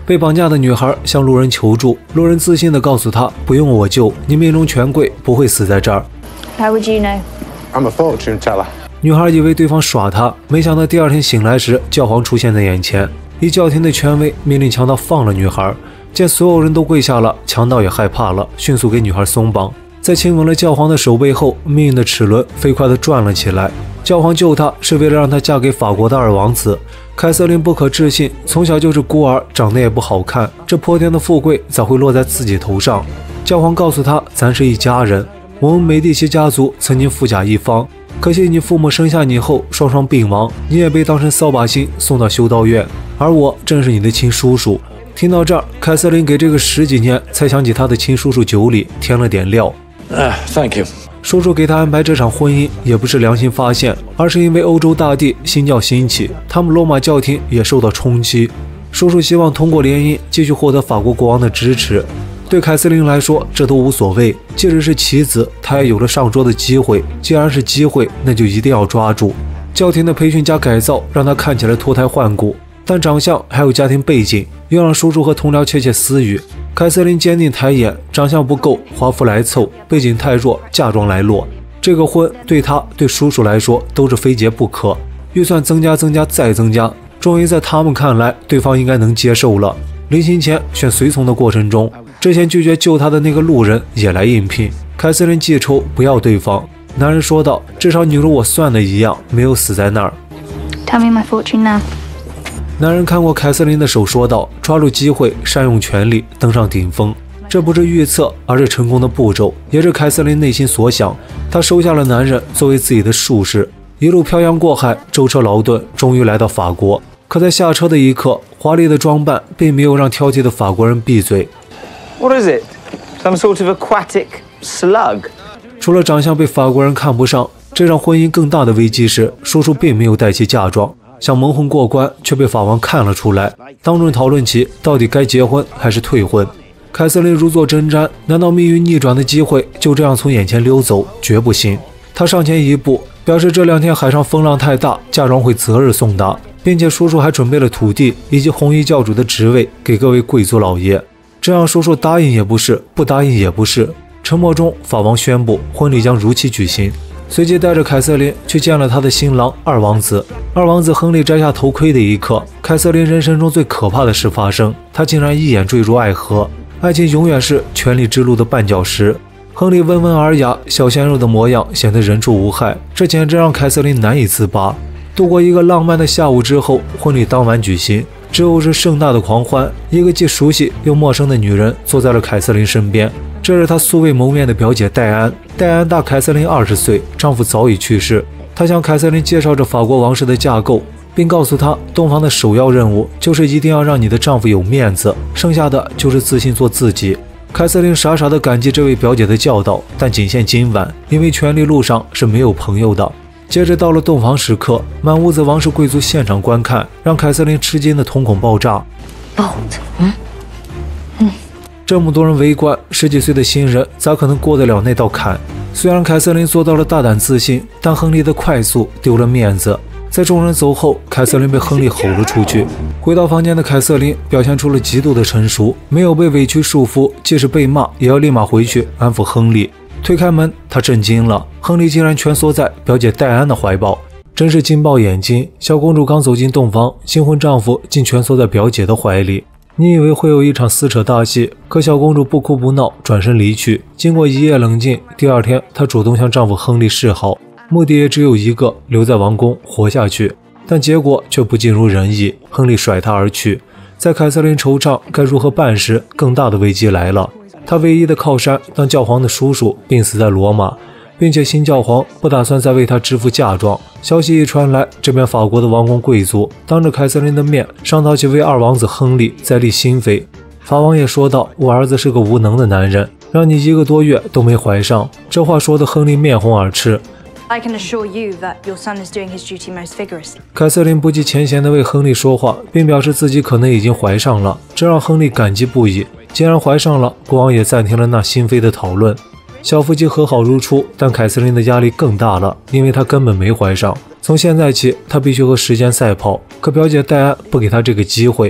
被绑架的女孩向路人求助，路人自信地告诉她：“不用我救，你命中权贵，不会死在这儿。” How would you know? I'm a fortune teller. 女孩以为对方耍她，没想到第二天醒来时，教皇出现在眼前，以教廷的权威命令强盗放了女孩。见所有人都跪下了，强盗也害怕了，迅速给女孩松绑。在亲吻了教皇的手背后，命运的齿轮飞快地转了起来。教皇救她是为了让她嫁给法国的二王子。凯瑟琳不可置信，从小就是孤儿，长得也不好看，这泼天的富贵咋会落在自己头上？教皇告诉她，咱是一家人，我们美第奇家族曾经富甲一方，可惜你父母生下你后双双病亡，你也被当成扫把星送到修道院，而我正是你的亲叔叔。听到这儿，凯瑟琳给这个10几年才想起她的亲叔叔酒里添了点料。 Thank you. 叔叔给他安排这场婚姻也不是良心发现，而是因为欧洲大地新教兴起，他们罗马教廷也受到冲击。叔叔希望通过联姻继续获得法国国王的支持。对凯瑟琳来说，这都无所谓，即使是棋子，她也有了上桌的机会。既然是机会，那就一定要抓住。教廷的培训加改造让她看起来脱胎换骨，但长相还有家庭背景又让叔叔和同僚窃窃私语。凯瑟琳坚定抬眼，长相不够，华服来凑，背景太弱，嫁妆来落。这个婚对她对叔叔来说都是非结不可。预算增加再增加，终于在他们看来对方应该能接受了。临行前选随从的过程中，之前拒绝救她的那个路人也来应聘。凯瑟琳记仇不要对方。男人说道，至少你如我算的一样，没有死在那儿。 Tell me my fortune now. 男人看过凯瑟琳的手说道，抓住机会，善用权力，登上顶峰。这不是预测，而是成功的步骤，也是凯瑟琳内心所想。她收下了男人作为自己的术士，一路漂洋过海，舟车劳顿，终于来到法国。可在下车的一刻，华丽的装扮并没有让挑剔的法国人闭嘴。 What is it? Some sort of aquatic slug? 除了长相被法国人看不上，这场婚姻更大的危机是，叔叔并没有带齐嫁妆。想蒙混过关，却被法王看了出来，当众讨论起到底该结婚还是退婚。凯瑟琳如坐针毡，难道命运逆转的机会就这样从眼前溜走？绝不行！她上前一步，表示这2天海上风浪太大，嫁妆会择日送达，并且叔叔还准备了土地以及红衣教主的职位给各位贵族老爷。这样叔叔答应也不是，不答应也不是。沉默中，法王宣布婚礼将如期举行。随即带着凯瑟琳去见了他的新郎二王子。二王子亨利摘下头盔的一刻，凯瑟琳人生中最可怕的事发生，他竟然一眼坠入爱河。爱情永远是权力之路的绊脚石。亨利温文尔雅，小鲜肉的模样显得人畜无害，这简直让凯瑟琳难以自拔。度过一个浪漫的下午之后，婚礼当晚举行，之后是盛大的狂欢。一个既熟悉又陌生的女人坐在了凯瑟琳身边，这是她素未谋面的表姐戴安。戴安大凯瑟琳20岁，丈夫早已去世。她向凯瑟琳介绍着法国王室的架构，并告诉她，洞房的首要任务就是一定要让你的丈夫有面子，剩下的就是自信做自己。凯瑟琳傻傻地感激这位表姐的教导，但仅限今晚，因为权力路上是没有朋友的。接着到了洞房时刻，满屋子王室贵族现场观看，让凯瑟琳吃惊的瞳孔爆炸。这么多人围观，10几岁的新人咋可能过得了那道坎？虽然凯瑟琳做到了大胆自信，但亨利的快速丢了面子。在众人走后，凯瑟琳被亨利吼了出去。回到房间的凯瑟琳表现出了极度的成熟，没有被委屈束缚，即使被骂也要立马回去安抚亨利。推开门，她震惊了，亨利竟然蜷缩在表姐戴安的怀抱，真是惊爆眼睛。小公主刚走进洞房，新婚丈夫竟蜷缩在表姐的怀里。你以为会有一场撕扯大戏，可小公主不哭不闹，转身离去。经过一夜冷静，第二天她主动向丈夫亨利示好，目的也只有一个，留在王宫活下去。但结果却不尽如人意，亨利甩她而去。在凯瑟琳惆怅该如何办时，更大的危机来了。她唯一的靠山当教皇的叔叔病死在罗马，并且新教皇不打算再为她支付嫁妆。消息一传来，这边法国的王公贵族当着凯瑟琳的面商讨起为二王子亨利再立新妃。法王也说道，我儿子是个无能的男人，让你1个多月都没怀上。这话说的亨利面红耳赤。 I can assure you that your son is doing his duty most vigorously. 凯瑟琳不计前嫌地为亨利说话，并表示自己可能已经怀上了，这让亨利感激不已。既然怀上了，国王也暂停了那新妃的讨论。小夫妻和好如初，但凯瑟琳的压力更大了，因为她根本没怀上。从现在起，她必须和时间赛跑，可表姐戴安不给她这个机会。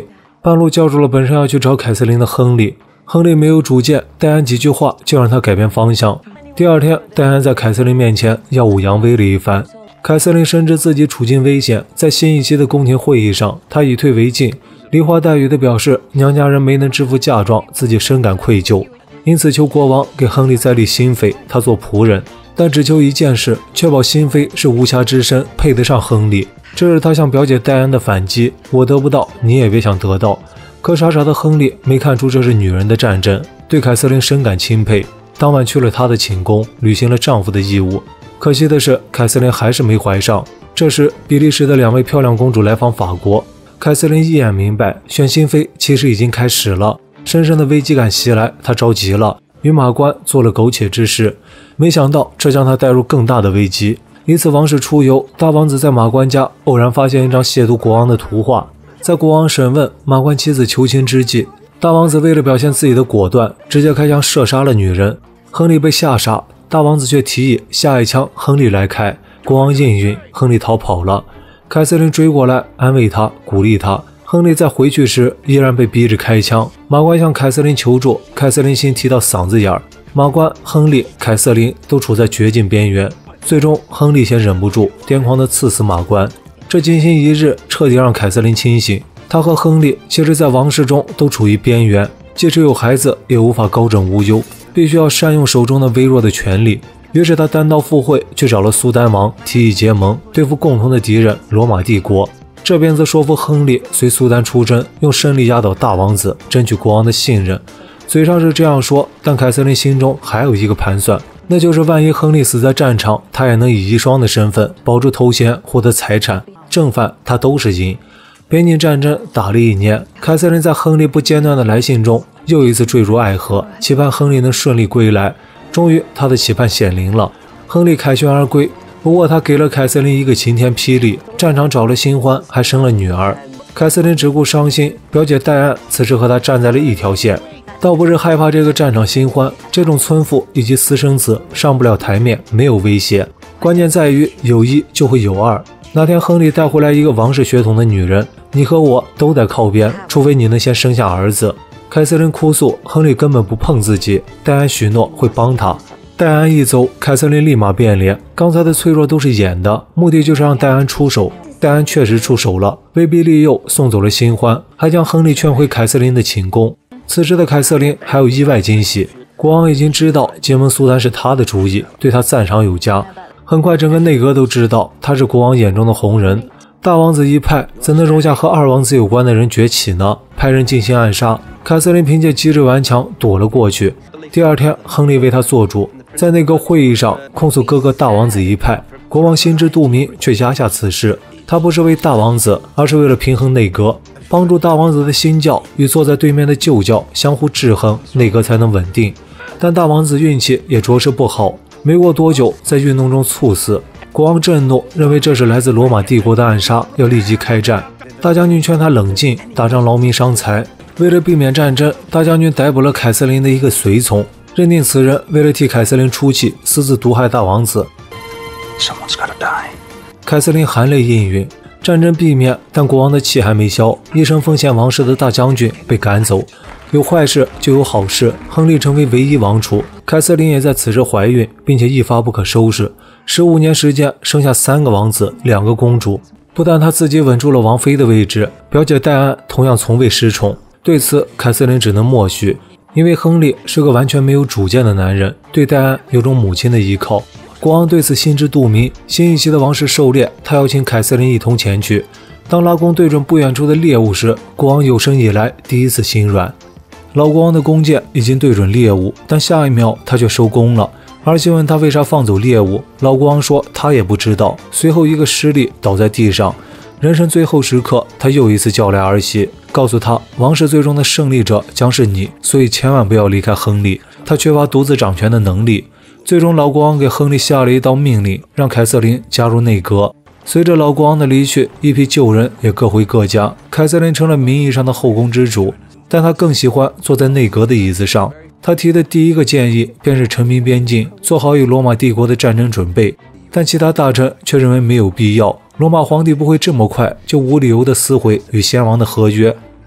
半路叫住了本身要去找凯瑟琳的亨利。亨利没有主见，戴安几句话就让他改变方向。第二天，戴安在凯瑟琳面前耀武扬威了一番。凯瑟琳深知自己处境危险，在新一期的宫廷会议上，她以退为进，梨花带雨地表示娘家人没能支付嫁妆，自己深感愧疚，因此求国王给亨利再立新妃，他做仆人，但只求一件事，确保新妃是无瑕之身，配得上亨利。这是他向表姐戴安的反击，我得不到，你也别想得到。可傻傻的亨利没看出这是女人的战争，对凯瑟琳深感钦佩，当晚去了她的寝宫，履行了丈夫的义务。可惜的是，凯瑟琳还是没怀上。这时，比利时的2位漂亮公主来访法国，凯瑟琳一眼明白，选新妃其实已经开始了。深深的危机感袭来，她着急了，与马官做了苟且之事。没想到，这将她带入更大的危机。一次王室出游，大王子在马官家偶然发现一张亵渎国王的图画。在国王审问马官妻子求情之际，大王子为了表现自己的果断，直接开枪射杀了女人。亨利被吓傻，大王子却提议下一枪亨利来开。国王应允，亨利逃跑了。凯瑟琳追过来安慰他，鼓励他。亨利在回去时依然被逼着开枪。马官向凯瑟琳求助，凯瑟琳心提到嗓子眼儿。马官、亨利、凯瑟琳都处在绝境边缘。最终，亨利先忍不住，癫狂地刺死马官。这惊心一日彻底让凯瑟琳清醒。他和亨利其实在王室中都处于边缘，即使有孩子也无法高枕无忧，必须要善用手中的微弱的权力。于是他单刀赴会，去找了苏丹王，提议结盟，对付共同的敌人罗马帝国。这边则说服亨利随苏丹出征，用胜利压倒大王子，争取国王的信任。嘴上是这样说，但凯瑟琳心中还有一个盘算，那就是万一亨利死在战场，他也能以遗孀的身份保住头衔，获得财产，正反他都是赢。边境战争打了1年，凯瑟琳在亨利不间断的来信中又一次坠入爱河，期盼亨利能顺利归来。终于，他的期盼显灵了，亨利凯旋而归。不过，他给了凯瑟琳一个晴天霹雳，战场找了新欢，还生了女儿。凯瑟琳只顾伤心，表姐戴安此时和他站在了一条线。倒不是害怕这个战场新欢，这种村妇以及私生子上不了台面，没有威胁。关键在于有一就会有二。那天亨利带回来一个王室血统的女人，你和我都得靠边，除非你能先生下儿子。凯瑟琳哭诉，亨利根本不碰自己，戴安许诺会帮他。戴安一走，凯瑟琳立马变脸，刚才的脆弱都是演的，目的就是让戴安出手。戴安确实出手了，威逼利诱送走了新欢，还将亨利劝回凯瑟琳的寝宫。此时的凯瑟琳还有意外惊喜，国王已经知道结盟苏丹是他的主意，对他赞赏有加。很快整个内阁都知道他是国王眼中的红人。大王子一派怎能容下和二王子有关的人崛起呢？派人进行暗杀，凯瑟琳凭借机智顽强躲了过去。第二天，亨利为他做主，在内阁会议上控诉哥哥大王子一派。国王心知肚明，却压下此事。他不是为大王子，而是为了平衡内阁，帮助大王子的新教与坐在对面的旧教相互制衡，内阁才能稳定。但大王子运气也着实不好，没过多久在运动中猝死。国王震怒，认为这是来自罗马帝国的暗杀，要立即开战。大将军劝他冷静，打仗劳民伤财。为了避免战争，大将军逮捕了凯瑟琳的一个随从，认定此人为了替凯瑟琳出气，私自毒害大王子。 Someone's gotta die. 凯瑟琳含泪应允，战争避免，但国王的气还没消。一生奉献王室的大将军被赶走。有坏事就有好事，亨利成为唯一王储，凯瑟琳也在此时怀孕，并且一发不可收拾。15年时间生下3个王子，2个公主。不但她自己稳住了王妃的位置，表姐戴安同样从未失宠。对此，凯瑟琳只能默许，因为亨利是个完全没有主见的男人，对戴安有种母亲的依靠。国王对此心知肚明，新一期的王室狩猎，他邀请凯瑟琳一同前去。当拉弓对准不远处的猎物时，国王有生以来第一次心软。老国王的弓箭已经对准猎物，但下一秒他却收弓了。儿媳问他为啥放走猎物，老国王说他也不知道。随后一个失利倒在地上。人生最后时刻，他又一次叫来儿媳，告诉他王室最终的胜利者将是你，所以千万不要离开亨利，他缺乏独自掌权的能力。最终老国王给亨利下了一道命令，让凯瑟琳加入内阁。随着老国王的离去，一批旧人也各回各家，凯瑟琳成了名义上的后宫之主，但她更喜欢坐在内阁的椅子上。她提的第一个建议便是陈兵边境，做好与罗马帝国的战争准备，但其他大臣却认为没有必要，罗马皇帝不会这么快就无理由的撕毁与先王的合约。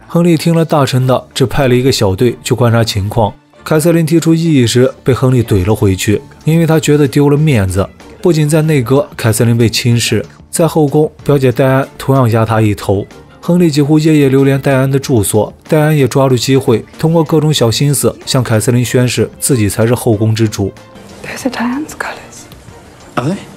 亨利听了大臣的，只派了一个小队去观察情况。凯瑟琳提出异议时，被亨利怼了回去，因为他觉得丢了面子。不仅在内阁，凯瑟琳被轻视，在后宫，表姐戴安同样压他一头。亨利几乎夜夜流连戴安的住所，戴安也抓住机会，通过各种小心思向凯瑟琳宣示自己才是后宫之主。 Those are Diane's colours. Are they?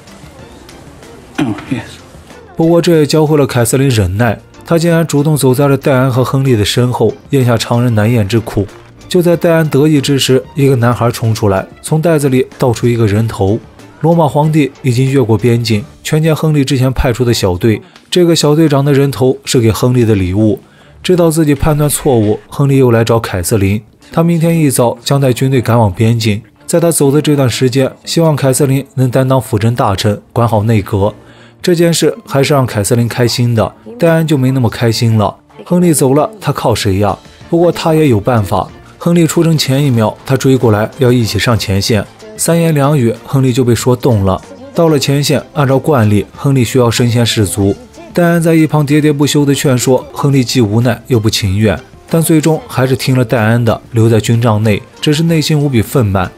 Oh, yes. 不过这也教会了凯瑟琳忍耐，她竟然主动走在了戴安和亨利的身后，咽下常人难咽之苦。就在戴安得意之时，一个男孩冲出来，从袋子里倒出一个人头。罗马皇帝已经越过边境，全歼亨利之前派出的小队。这个小队长的人头是给亨利的礼物。知道自己判断错误，亨利又来找凯瑟琳。他明天一早将带军队赶往边境，在他走的这段时间，希望凯瑟琳能担当辅政大臣，管好内阁。这件事还是让凯瑟琳开心的，戴安就没那么开心了。亨利走了，他靠谁呀？不过他也有办法。亨利出征前一秒，他追过来要一起上前线，三言两语，亨利就被说动了。到了前线，按照惯例，亨利需要身先士卒。戴安在一旁喋喋不休地劝说，亨利既无奈又不情愿，但最终还是听了戴安的，留在军帐内，只是内心无比愤懑。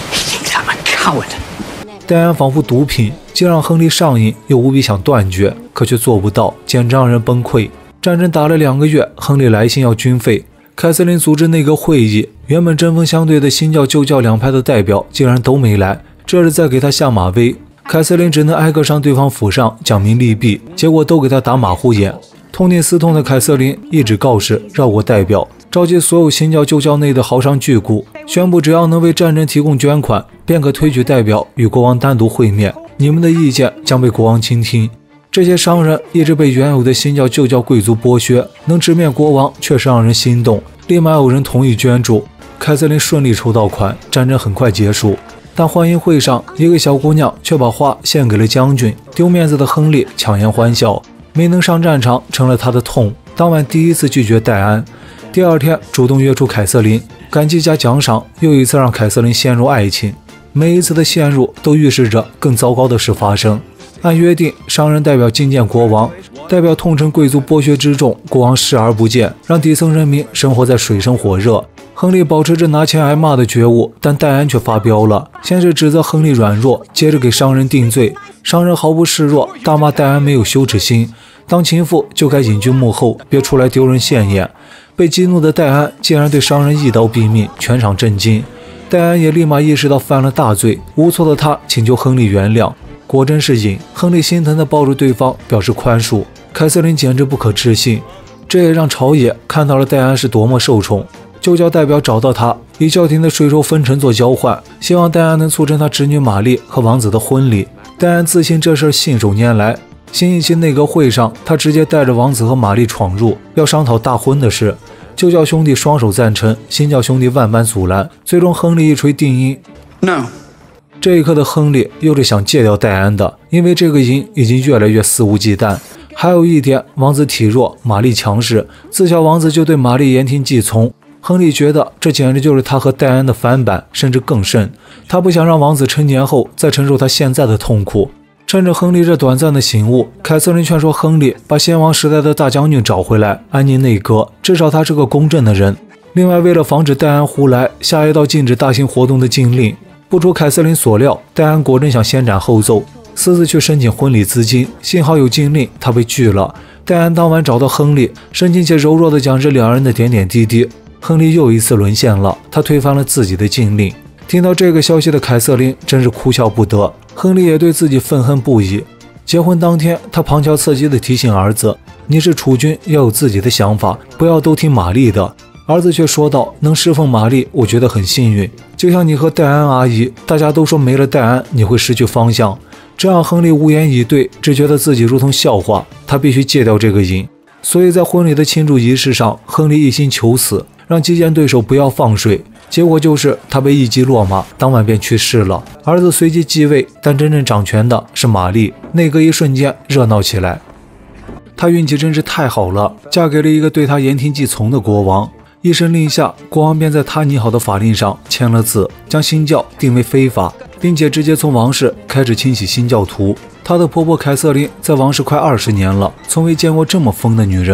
I'm a coward. 戴安仿佛毒品，既让亨利上瘾，又无比想断绝，可却做不到，简直让人崩溃。战争打了2个月，亨利来信要军费。凯瑟琳组织内阁会议，原本针锋相对的新教旧教两派的代表竟然都没来，这是在给他下马威。凯瑟琳只能挨个上对方府上讲明利弊，结果都给他打马虎眼。痛定思痛的凯瑟琳一纸告示绕过代表，召集所有新教旧教内的豪商巨贾，宣布只要能为战争提供捐款，便可推举代表与国王单独会面，你们的意见将被国王倾听。这些商人一直被原有的新教旧教贵族剥削，能直面国王确实让人心动，立马有人同意捐助。凯瑟琳顺利筹到款，战争很快结束。但欢迎会上，一个小姑娘却把花献给了将军，丢面子的亨利强颜欢笑，没能上战场成了他的痛。当晚第一次拒绝戴安，第二天主动约出凯瑟琳，感激加奖赏，又一次让凯瑟琳陷入爱情。每一次的陷入都预示着更糟糕的事发生。按约定，商人代表觐见国王，代表痛陈贵族剥削之重，国王视而不见，让底层人民生活在水深火热。亨利保持着拿钱挨骂的觉悟，但戴安却发飙了，先是指责亨利软弱，接着给商人定罪。商人毫不示弱，大骂戴安没有羞耻心，当情妇就该隐居幕后，别出来丢人现眼。被激怒的戴安竟然对商人一刀毙命，全场震惊。戴安也立马意识到犯了大罪，无措的他请求亨利原谅。果真是瘾，亨利心疼地抱住对方，表示宽恕。凯瑟琳简直不可置信，这也让朝野看到了戴安是多么受宠。旧教代表找到他，以教廷的税收分成做交换，希望戴安能促成他侄女玛丽和王子的婚礼。戴安自信这事信手拈来。新一期内阁会上，他直接带着王子和玛丽闯入，要商讨大婚的事。旧教兄弟双手赞成，新教兄弟万般阻拦，最终亨利一锤定音 No. 这一刻的亨利又是想戒掉戴安的，因为这个瘾已经越来越肆无忌惮。还有一点，王子体弱，玛丽强势，自小王子就对玛丽言听计从。亨利觉得这简直就是他和戴安的翻版，甚至更甚。他不想让王子成年后再承受他现在的痛苦。趁着亨利这短暂的醒悟，凯瑟琳劝说亨利把先王时代的大将军找回来，安宁内阁，至少他是个公正的人。另外，为了防止戴安胡来，下一道禁止大型活动的禁令。不出凯瑟琳所料，戴安果真想先斩后奏，私自去申请婚礼资金，幸好有禁令，他被拒了。戴安当晚找到亨利，深情且柔弱地讲着两人的点点滴滴。亨利又一次沦陷了，他推翻了自己的禁令。听到这个消息的凯瑟琳真是哭笑不得，亨利也对自己愤恨不已。结婚当天，他旁敲侧击地提醒儿子：“你是储君，要有自己的想法，不要都听玛丽的。”儿子却说道：“能侍奉玛丽，我觉得很幸运。就像你和戴安阿姨，大家都说没了戴安你会失去方向。”这让亨利无言以对，只觉得自己如同笑话。他必须戒掉这个瘾。所以在婚礼的庆祝仪式上，亨利一心求死，让击剑对手不要放水。结果就是他被一击落马，当晚便去世了。儿子随即继位，但真正掌权的是玛丽。内阁一瞬间热闹起来。她运气真是太好了，嫁给了一个对她言听计从的国王。一声令下，国王便在他拟好的法令上签了字，将新教定为非法，并且直接从王室开始清洗新教徒。她的婆婆凯瑟琳在王室快20年了，从未见过这么疯的女人。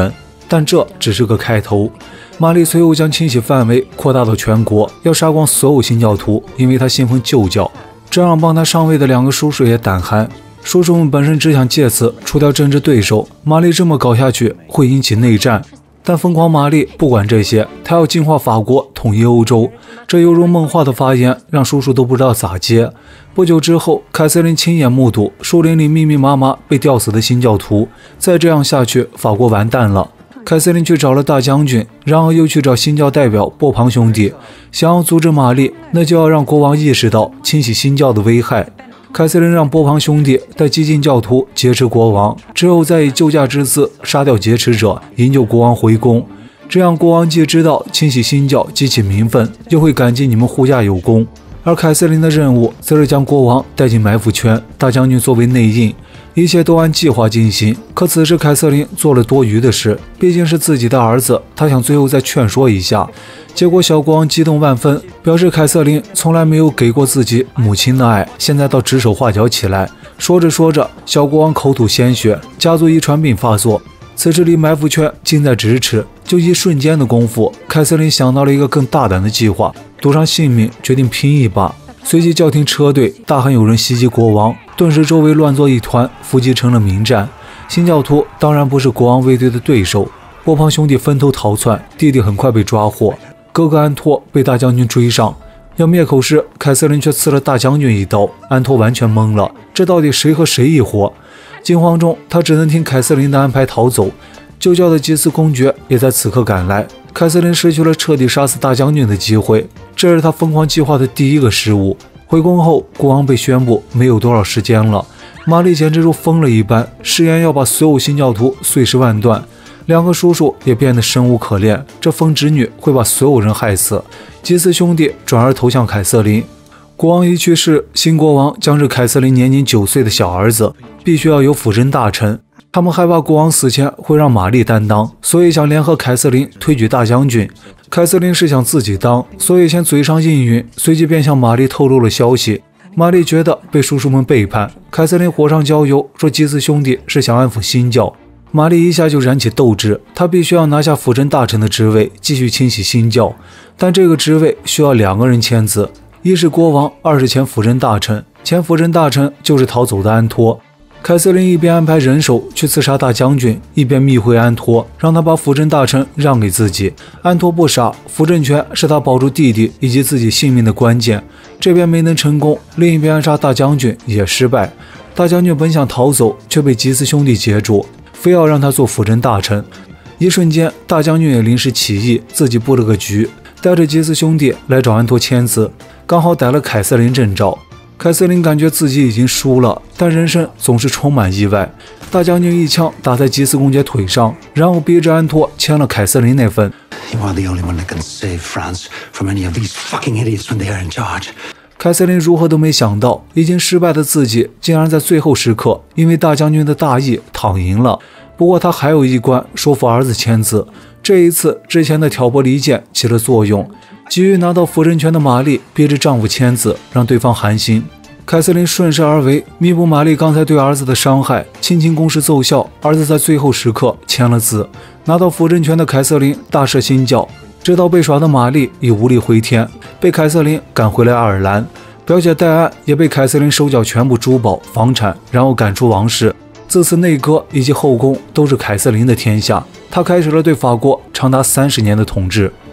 但这只是个开头。玛丽随后将清洗范围扩大到全国，要杀光所有新教徒，因为她信奉旧教。这让帮她上位的2个叔叔也胆寒。叔叔们本身只想借此除掉政治对手，玛丽这么搞下去会引起内战。但疯狂玛丽不管这些，她要净化法国，统一欧洲。这犹如梦话的发言，让叔叔都不知道咋接。不久之后，凯瑟琳亲眼目睹树林里密密麻麻被吊死的新教徒。再这样下去，法国完蛋了。凯瑟琳去找了大将军，然后又去找新教代表波旁兄弟，想要阻止玛丽，那就要让国王意识到清洗新教的危害。凯瑟琳让波旁兄弟带激进教徒劫持国王，之后再以救驾之姿杀掉劫持者，营救国王回宫。这样国王既知道清洗新教激起民愤，又会感激你们护驾有功。而凯瑟琳的任务则是将国王带进埋伏圈，大将军作为内应，一切都按计划进行。可此时凯瑟琳做了多余的事，毕竟是自己的儿子，他想最后再劝说一下。结果小国王激动万分，表示凯瑟琳从来没有给过自己母亲的爱，现在倒指手画脚起来。说着说着，小国王口吐鲜血，家族遗传病发作。此时离埋伏圈近在咫尺，就一瞬间的功夫，凯瑟琳想到了一个更大胆的计划，赌上性命，决定拼一把。随即叫停车队，大喊有人袭击国王，顿时周围乱作一团，伏击成了民战。新教徒当然不是国王卫队的对手，波旁兄弟分头逃窜，弟弟很快被抓获，哥哥安托被大将军追上，要灭口时，凯瑟琳却刺了大将军一刀，安托完全懵了，这到底谁和谁一伙？惊慌中，他只能听凯瑟琳的安排逃走。旧教的祭司公爵也在此刻赶来，凯瑟琳失去了彻底杀死大将军的机会，这是他疯狂计划的第一个失误。回宫后，国王被宣布没有多少时间了，玛丽简直如疯了一般，誓言要把所有新教徒碎尸万段。2个叔叔也变得生无可恋，这疯侄女会把所有人害死。祭司兄弟转而投向凯瑟琳。国王一去世，新国王将是凯瑟琳年仅9岁的小儿子，必须要有辅政大臣。他们害怕国王死前会让玛丽担当，所以想联合凯瑟琳推举大将军。凯瑟琳是想自己当，所以先嘴上应允，随即便向玛丽透露了消息。玛丽觉得被叔叔们背叛，凯瑟琳火上浇油，说祭司兄弟是想安抚新教。玛丽一下就燃起斗志，她必须要拿下辅政大臣的职位，继续清洗新教。但这个职位需要2个人签字，一是国王，二是前辅政大臣。前辅政大臣就是逃走的安托。凯瑟琳一边安排人手去刺杀大将军，一边密会安托，让他把辅政大臣让给自己。安托不傻，辅政权是他保住弟弟以及自己性命的关键。这边没能成功，另一边暗杀大将军也失败。大将军本想逃走，却被吉斯兄弟截住，非要让他做辅政大臣。一瞬间，大将军也临时起意，自己布了个局，带着吉斯兄弟来找安托签字，刚好逮了凯瑟琳正着。凯瑟琳感觉自己已经输了，但人生总是充满意外。大将军一枪打在吉斯公爵腿上，然后逼着安托签了凯瑟琳那份。 You are the only one that can save France from any of these fucking idiots when they are in charge. 凯瑟琳如何都没想到，已经失败的自己竟然在最后时刻因为大将军的大义躺赢了。不过他还有一关，说服儿子签字。这一次之前的挑拨离间起了作用，急于拿到辅政权的玛丽逼着丈夫签字，让对方寒心。凯瑟琳顺势而为，弥补玛丽刚才对儿子的伤害，亲情攻势奏效，儿子在最后时刻签了字。拿到辅政权的凯瑟琳大赦新教，知道被耍的玛丽已无力回天，被凯瑟琳赶回了爱尔兰。表姐戴安也被凯瑟琳收缴全部珠宝房产，然后赶出王室。自此内阁以及后宫都是凯瑟琳的天下，她开始了对法国长达30年的统治。